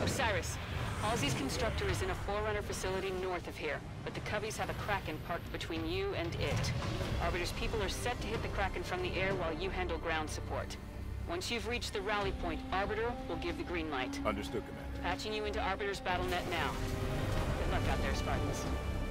Osiris. Halsey's Constructor is in a Forerunner facility north of here, but the Cubbies have a Kraken parked between you and it. Arbiter's people are set to hit the Kraken from the air while you handle ground support. Once you've reached the rally point, Arbiter will give the green light. Understood, Commander. Patching you into Arbiter's battle net now. Good luck out there, Spartans.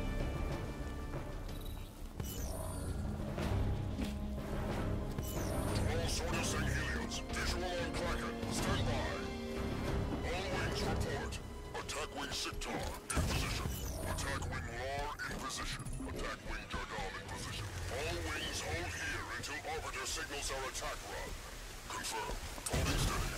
All Swords of Sanghelios, visual on Kraken, stand by. All wings report. Attack wing Siktar, in position. Attack wing Lar, in position. Attack wing Jardal, in position. All wings hold here until Arbiter signals our attack run. Confirmed. Holding steady.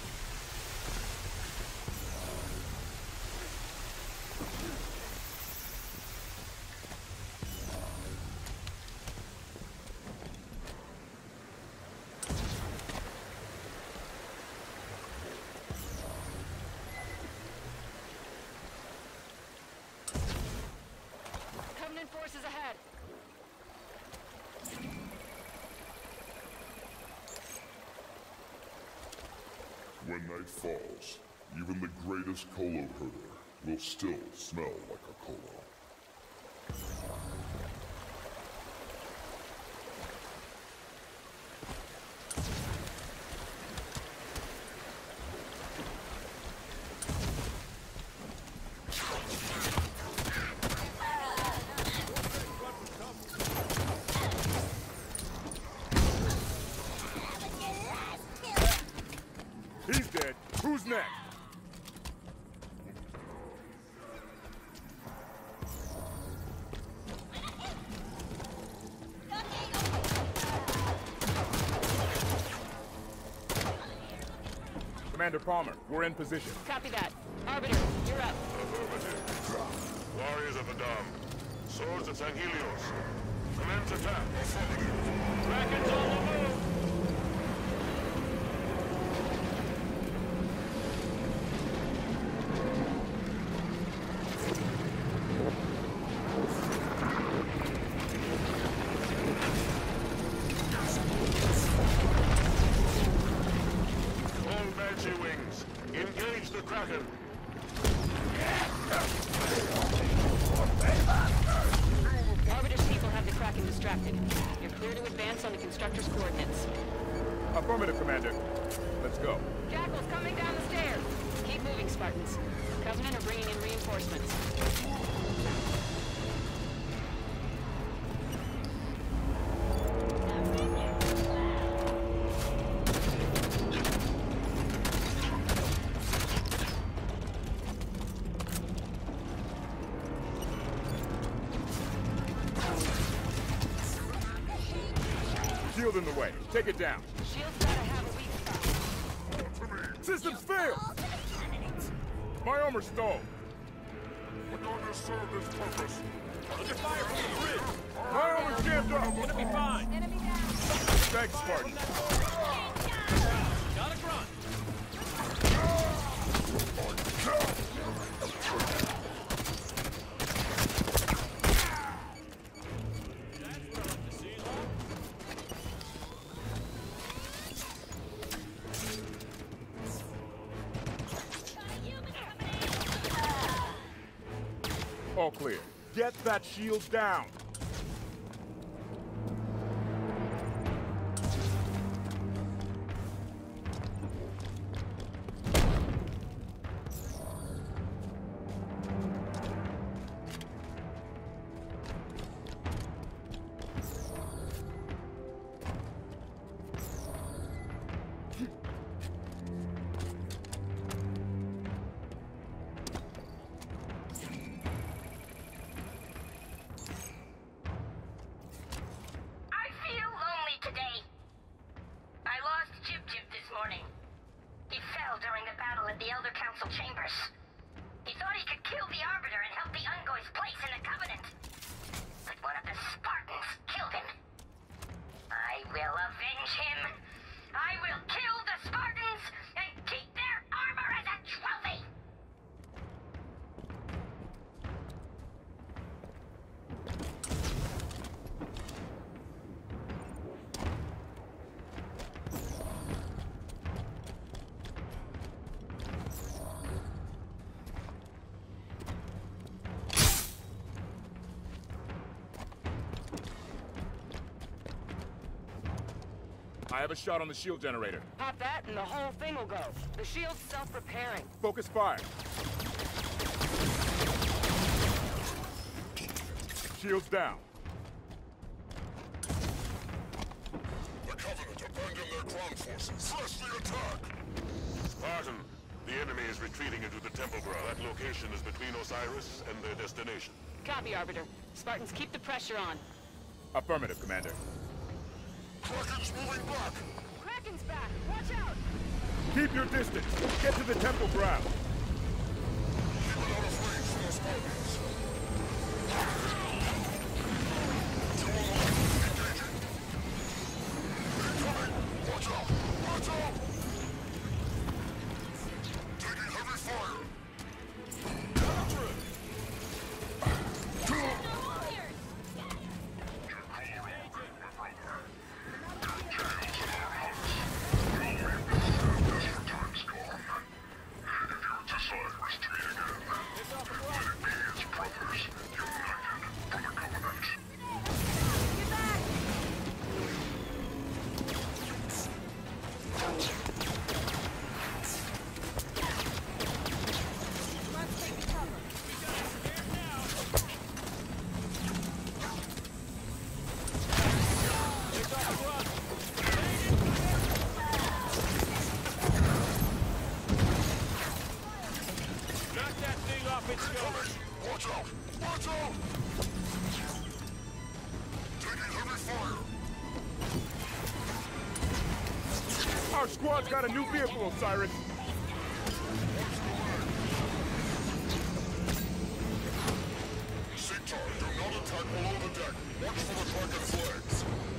Covenant forces ahead. When night falls, even the greatest Colo herder will still smell like a Colo. He's dead. Who's next? Commander Palmer, we're in position. Copy that. Arbiter, you're up. Affirmative. Warriors of the Dom. Swords of Sanghelios. Commence attack. Affirmative. Kraken's on the move! All Banshee wings, engage the Kraken. Arbiter's people have the Kraken distracted. You're clear to advance on the Constructor's coordinates. Affirmative, Commander. Let's go. Jackal's coming down the stairs. Keep moving, Spartans. Covenant are bringing in reinforcements. Shield in the way. Take it down. Shield's gotta have a weak spot. Systems failed! My armor stalled. We're going to serve this purpose. Under fire from the bridge! My armor's jammed up! Gonna be fine! Enemy down. Thanks, Spartan. Gotta grunt! All clear. Get that shield down! I have a shot on the shield generator. Pop that and the whole thing will go. The shield's self-repairing. Focus fire. Shield's down. The Covenant abandoned their ground forces. Press the attack! Spartan, the enemy is retreating into the temple ground. That location is between Osiris and their destination. Copy, Arbiter. Spartans, keep the pressure on. Affirmative, Commander. Kraken's moving back! Kraken's back! Watch out! Keep your distance. Get to the temple ground. Keep it out of range from the Spartans. Engaging. Incoming! Watch out! Watch out! Taking heavy fire! Watch out! Watch out! Taking heavy fire! Our squad's got a new vehicle, Osiris. Sigtar, do not attack below the deck. Watch for the Kraken's legs.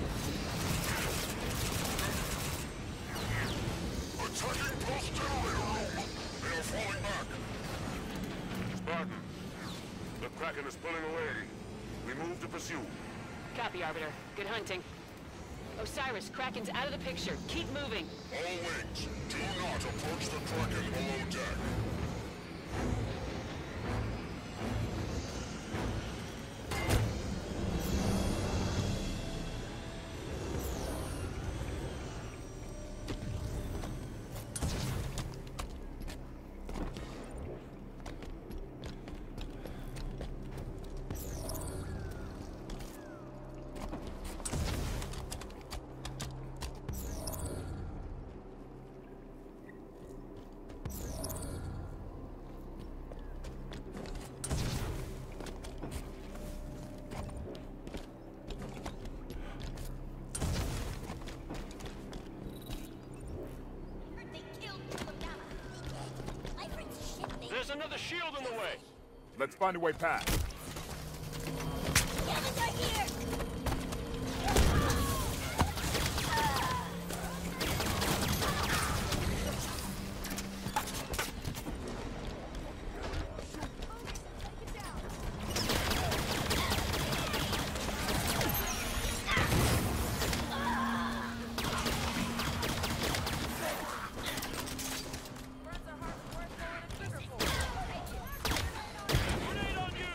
Attacking post generator room! They are falling back! Spartan, the Kraken is pulling away. We move to pursue. Copy, Arbiter. Good hunting. Osiris, Kraken's out of the picture. Keep moving. All wings, do not approach the Kraken below deck. There's another shield in the way. Let's find a way past. Kevin, right here! Grenade on you!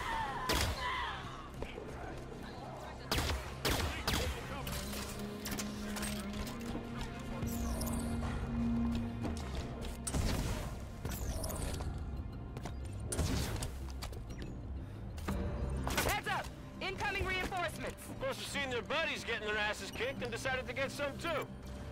Heads up! Incoming reinforcements! Must have seen their buddies getting their asses kicked and decided to get some too.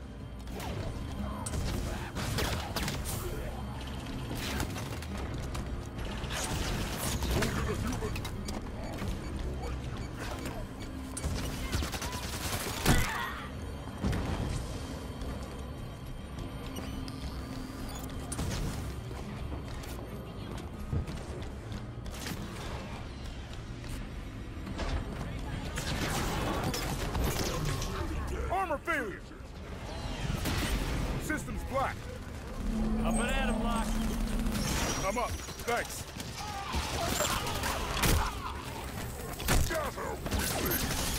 Armor failure! System's black. A banana block. I'm up. Thanks. Gather quickly!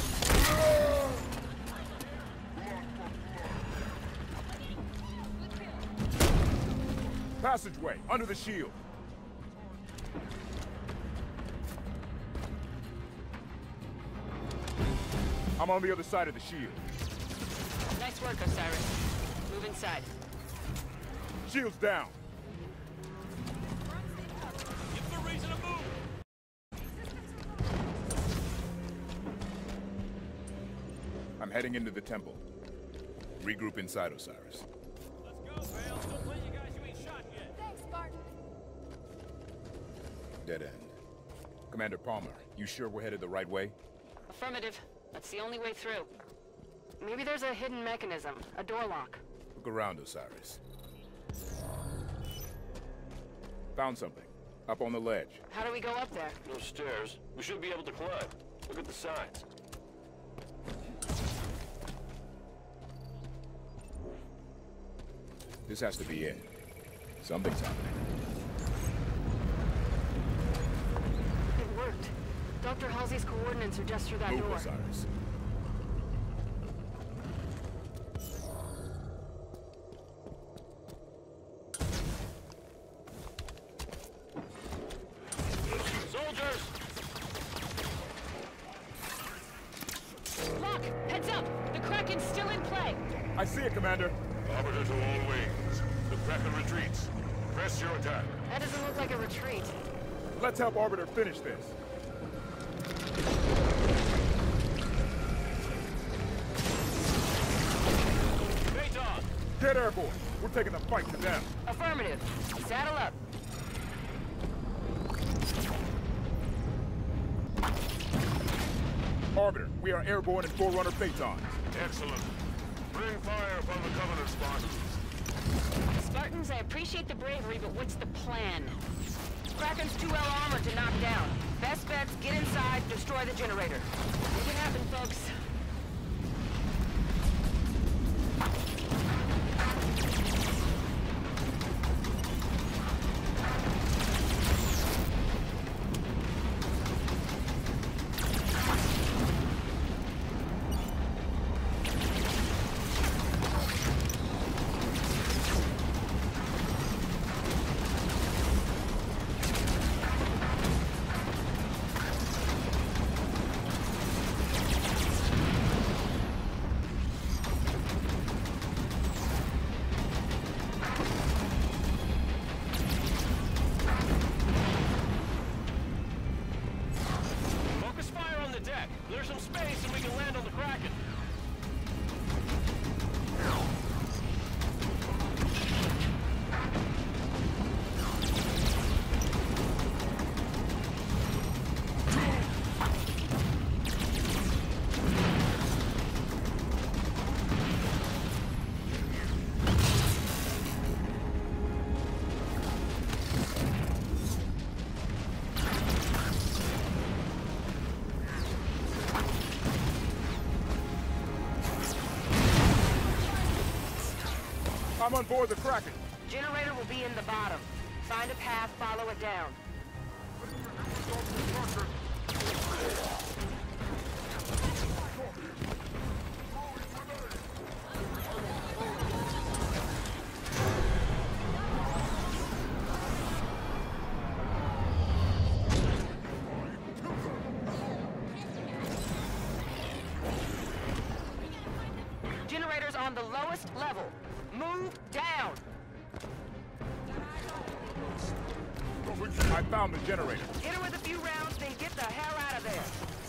Passageway, under the shield. I'm on the other side of the shield. Nice work, Osiris. Move inside. Shields down. Give them a reason to move! I'm heading into the temple. Regroup inside, Osiris. Let's go, Vale. Don't play you guys you ain't shot yet. Thanks, Spartan. Dead end. Commander Palmer, you sure we're headed the right way? Affirmative. That's the only way through. Maybe there's a hidden mechanism, a door lock. Look around, Osiris. Found something. Up on the ledge. How do we go up there? No stairs. We should be able to climb. Look at the signs. This has to be it. Something's happening. It worked. Dr. Halsey's coordinates are just through that Move, door. Osiris. Soldiers! Lock! Heads up! The Kraken's still in play! I see it, Commander. Arbiter to all wings. The Kraken retreats. Press your attack. That doesn't look like a retreat. Let's help Arbiter finish this. Phaeton! Get airborne. We're taking the fight to them. Affirmative. Saddle up. Arbiter, we are airborne in Forerunner Phaetons. Excellent. Bring fire upon the Covenant Spartans. Spartans, I appreciate the bravery, but what's the plan? Kraken's too well armored to knock down. Best bet's get inside, destroy the generator. Make it happen, folks. Focus fire on the deck. There's some space and we can land on the Kraken. I'm on board the Kraken. Generator will be in the bottom. Find a path, follow it down. Generator's on the lowest level. Move down! I found the generator. Hit her with a few rounds, then get the hell out of there.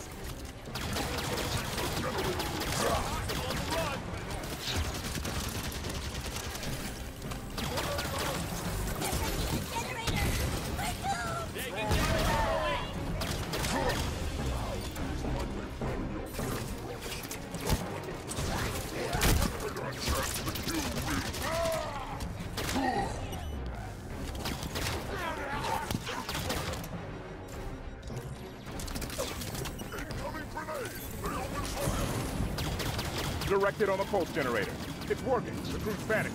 Directed on the pulse generator. It's working. The crew's panicking.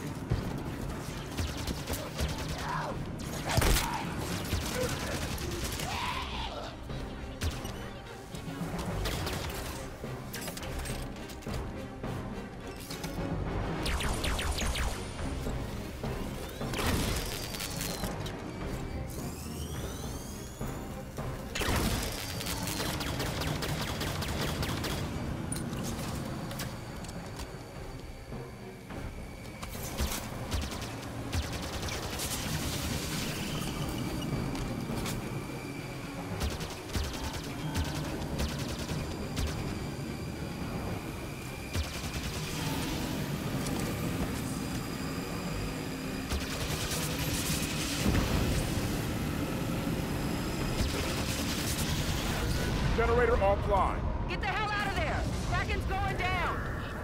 Generator offline. Get the hell out of there! Kraken's going down!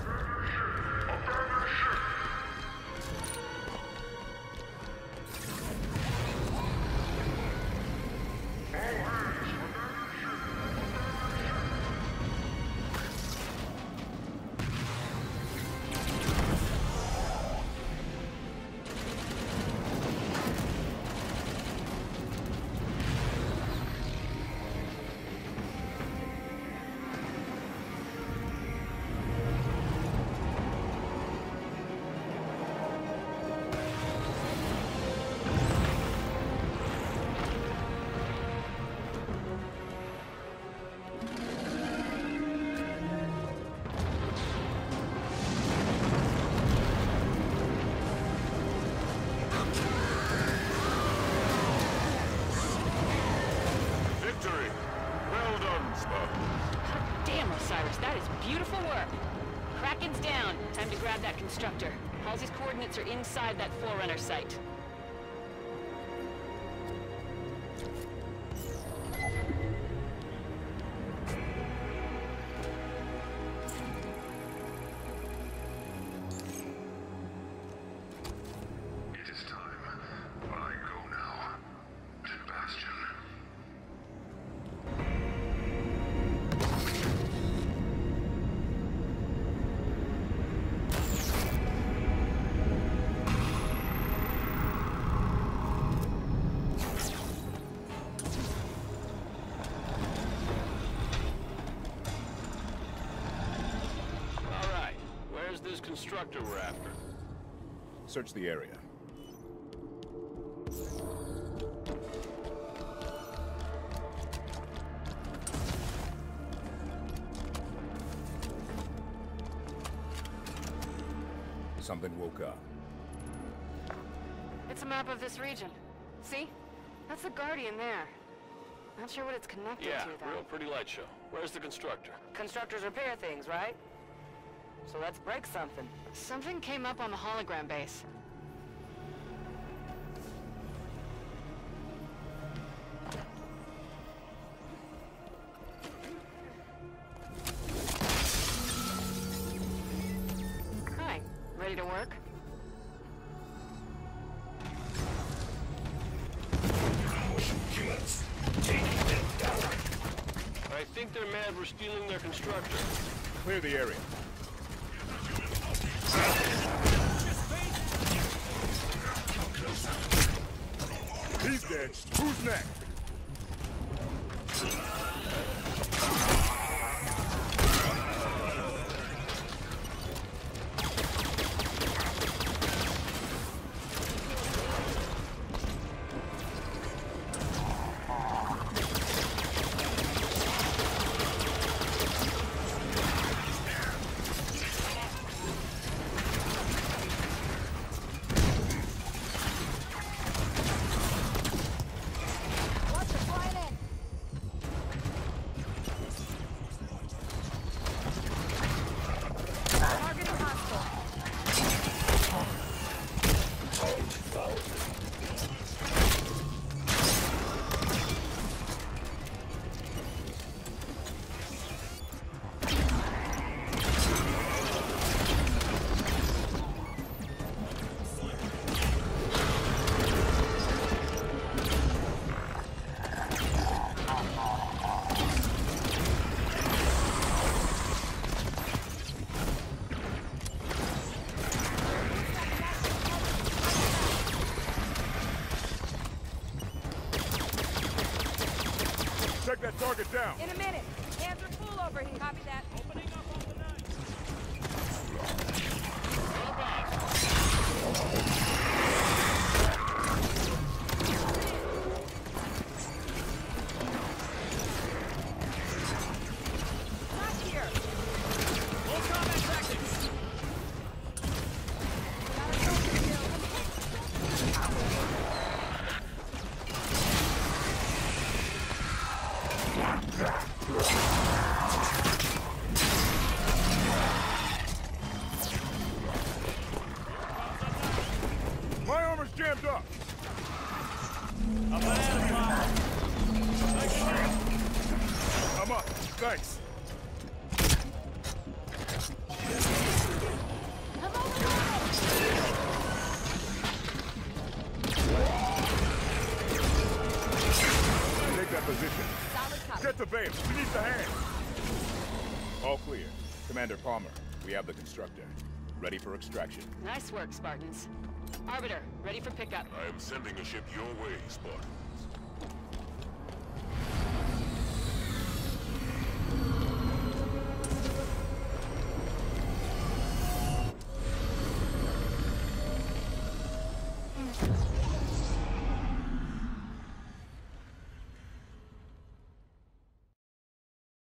Damn, Osiris, that is beautiful work. Kraken's down. Time to grab that constructor. Halsey's coordinates are inside that Forerunner site. It is time, but I go now to Bastion. This constructor we're after. Search the area. Something woke up. It's a map of this region. See? That's the Guardian there. Not sure what it's connected Yeah, to, though. real pretty light show. Where's the constructor? Constructors repair things, right? So let's break something. Something came up on the hologram base. Hi, ready to work? I think they're mad we're stealing their constructor. Clear the area. He's dead. Who's next? Check that target down. In a minute. Hands are full over here. Copy that. Opening up on the night. Not here. Full combat tactics. Thanks. Take that position. Solid cover. Get the base. We need the hand. All clear. Commander Palmer, we have the constructor. Ready for extraction. Nice work, Spartans. Arbiter, ready for pickup. I am sending a ship your way, Spartan.